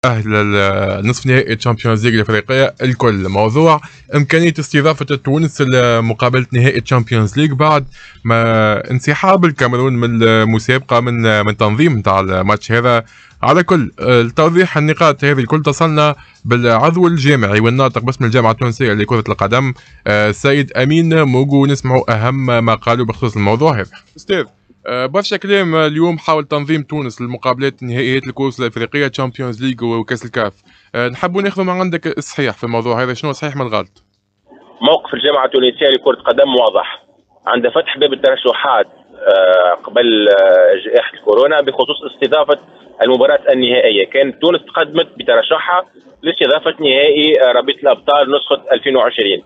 تأهل نصف نهائي تشامبيونز ليج الافريقيه الكل. موضوع امكانيه استضافه تونس لمقابله نهائي تشامبيونز ليج بعد ما انسحاب الكاميرون من المسابقه من تنظيم نتاع الماتش هذا. على كل توضيح النقاط هذه الكل اتصلنا بالعضو الجامعي والناطق باسم الجامعه التونسيه لكره القدم السيد امين موغو، نسمعوا اهم ما قالوا بخصوص الموضوع هذا. استاذ، برشا كلام اليوم حول تنظيم تونس للمقابلات نهائيات الكؤوس الافريقيه تشامبيونز ليج وكاس الكاف. نحبوا ناخذ من عندك الصحيح في الموضوع هذا، شنو صحيح من الغلط؟ موقف الجامعه التونسيه لكره القدم واضح، عند فتح باب الترشحات قبل جائحه الكورونا بخصوص استضافه المباراه النهائيه. كانت تونس تقدمت بترشحها لاستضافه نهائي رابطه الابطال نسخه 2020،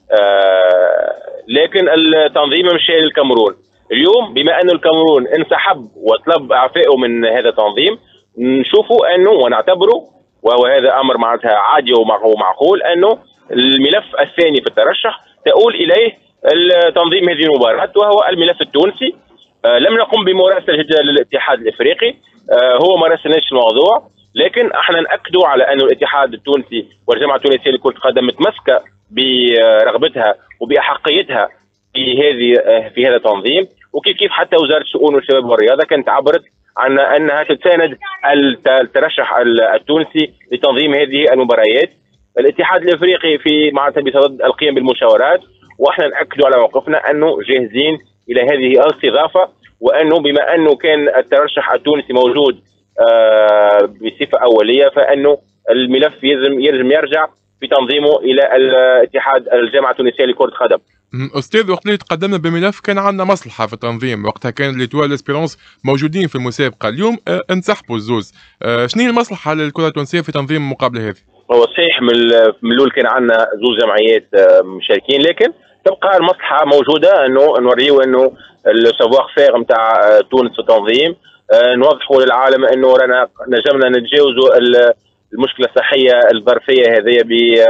لكن التنظيم مشى للكاميرون. اليوم بما أن الكاميرون انسحب وطلب اعفائه من هذا التنظيم، نشوفوا انه ونعتبره، وهو هذا امر معناتها عادي ومعقول، انه الملف الثاني في الترشح تؤول اليه تنظيم هذه المباراه، وهو الملف التونسي. لم نقم بمراسله للاتحاد الافريقي، هو ما راسلناش الموضوع، لكن احنا ناكدوا على انه الاتحاد التونسي والجامعه التونسيه لكره القدم متمسكه برغبتها وباحقيتها في هذا التنظيم، وكيف حتى وزاره الشؤون والشباب والرياضه كانت عبرت عن انها تساند الترشح التونسي لتنظيم هذه المباريات. الاتحاد الافريقي في معناتها بصدد القيام بالمشاورات، واحنا ناكدوا على موقفنا انه جاهزين الى هذه الاستضافه، وانه بما انه كان الترشح التونسي موجود بصفه اوليه، فانه الملف يلزم يرجع في تنظيمه الى الاتحاد الجامعه التونسيه لكره القدم. استاذ، وقت اللي تقدمنا بملف كان عندنا مصلحه في التنظيم، وقتها كان ليتوال اسبيرونس موجودين في المسابقه، اليوم انسحبوا الزوز. شنو هي المصلحه للكره التونسيه في تنظيم المقابله هذه؟ هو صحيح من الاول كان عندنا زوز جمعيات مشاركين، لكن تبقى المصلحه موجوده انه نوريو انه السافوار فير نتاع تونس في التنظيم، نوضحوا للعالم انه رانا نجمنا نتجاوزوا المشكله الصحيه الظرفيه هذه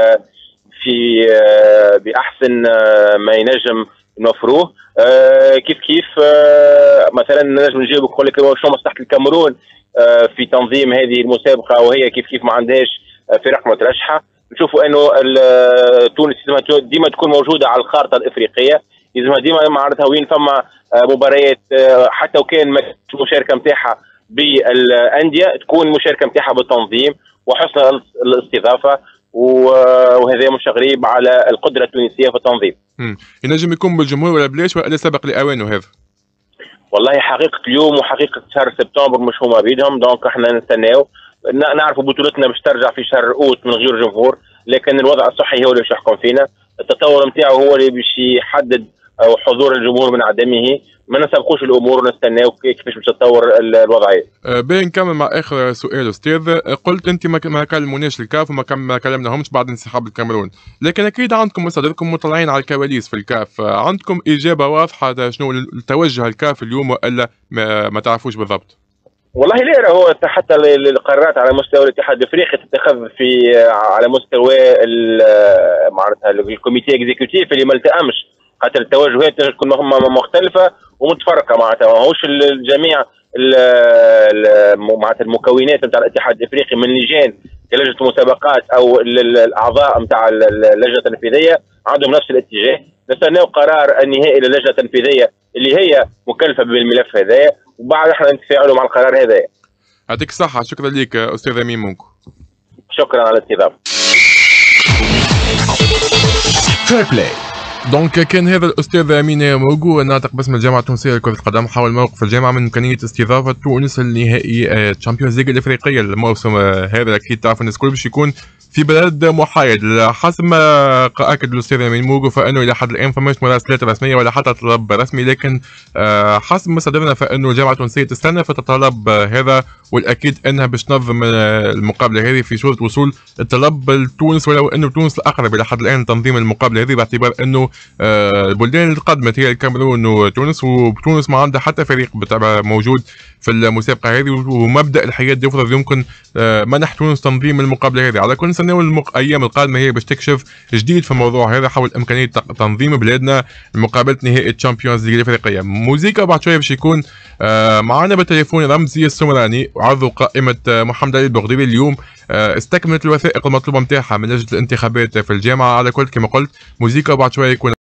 باحسن ما ينجم نوفروه. كيف مثلا نجم نجاوبك نقول لك شنو مصلحه الكاميرون في تنظيم هذه المسابقه، وهي كيف ما عندهاش فرق مترشحه. نشوفوا انه تونس ديما تكون موجوده على الخارطه الافريقيه، لازمها ديما معناتها وين فما مباريات حتى وكان ما المشاركه نتاعها بالانديه تكون المشاركه نتاعها بالتنظيم وحسن الاستضافه، وهذا مش غريب على القدره التونسيه في التنظيم. ينجم يكون بالجمهور ولا بلاش ولا سبق لاوانه هذا؟ والله حقيقه اليوم وحقيقه شهر سبتمبر مش هما بيدهم، دونك احنا نستناو نعرفوا بطولتنا باش ترجع في شهر اوت من غير جمهور، لكن الوضع الصحي هو اللي باش يحكم فينا، التطور نتاعو هو اللي باش يحدد حضور الجمهور من عدمه. ما نسبقوش الامور ونستناو كيفاش باش تتطور الوضعيه. باين نكمل مع اخر سؤال استاذ. قلت انت ما كلموناش الكاف وما كلمناهمش بعد انسحاب الكاميرون، لكن اكيد عندكم مصادركم مطلعين على الكواليس في الكاف، عندكم اجابه واضحه شنو التوجه الكاف اليوم ولا ما تعرفوش بالضبط؟ والله لا، هو حتى القرارات على مستوى الاتحاد الافريقي تتخذ على مستوى معناتها الكوميتي اكزيكوتيف اللي ما التئمش، خاطر التوجهات تكون مختلفه ومتفرقه، معناتها ماهوش الجميع معناتها المكونات نتاع الاتحاد الافريقي من لجان كلجنه المسابقات او الاعضاء نتاع اللجنه التنفيذيه عندهم نفس الاتجاه. نستناو قرار النهائي للجنه التنفيذيه اللي هي مكلفه بالملف هذايا، وبعد احنا نتفاعلوا مع القرار هذايا. يعطيك الصحه، شكرا لك استاذ امين مونكو. شكرا على الاستضافه. فير بلاي. دونك كان هذا الاستاذ امين موغو ناطق باسم الجامعه التونسيه لكره القدم حول موقف الجامعه من امكانيه استضافه تونس النهائي تشامبيونز ليج الافريقيه الموسم هذا. اكيد تعرف الناس الكل باش يكون في بلد محايد، حسب ما اكد الاستاذ امين موغو فانه الى حد الان فماش مراسلات رسميه ولا حتى طلب رسمي، لكن حسب ما صدرنا فانه الجامعه التونسيه تستنى في الطلب هذا، والاكيد انها باش تنظم المقابله هذه في صوره وصول الطلب لتونس، ولو انه تونس الاقرب الى حد الان تنظيم المقابله هذه، باعتبار انه البلدان اللي قدمت هي الكاميرون وتونس، وتونس ما عندها حتى فريق موجود في المسابقه هذه، ومبدا الحياه يفرض يمكن منح تونس تنظيم المقابله هذه. على كل سنه الايام القادمه هي باش تكشف جديد في الموضوع هذا حول امكانيه تنظيم بلادنا مقابله نهائي الشامبيونز ليغ الافريقيه. موسيقى بعد شويه باش يكون معنا بالتليفون رمزي السمراني، وعرضوا قائمه محمد علي البغدادي اليوم استكملت الوثائق المطلوبه نتاعها من اجل الانتخابات في الجامعه. على كل كما قلت موسيقى بعد شويه يكون